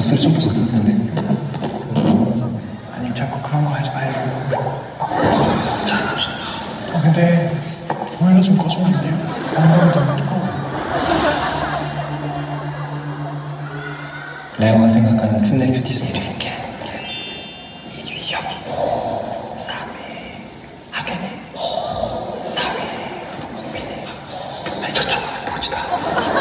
목소리 좀 부르는데. 아니 자꾸 그런 거 하지 말고. 근데 보일러 좀 꺼주면 안 돼요? 엉덩이 너무 뜨거워. 레오가 생각하는 틈내 뷰티스트 이렇게 2위 여기 3위 하겐이 4위 국민이 아니 저쪽 보지다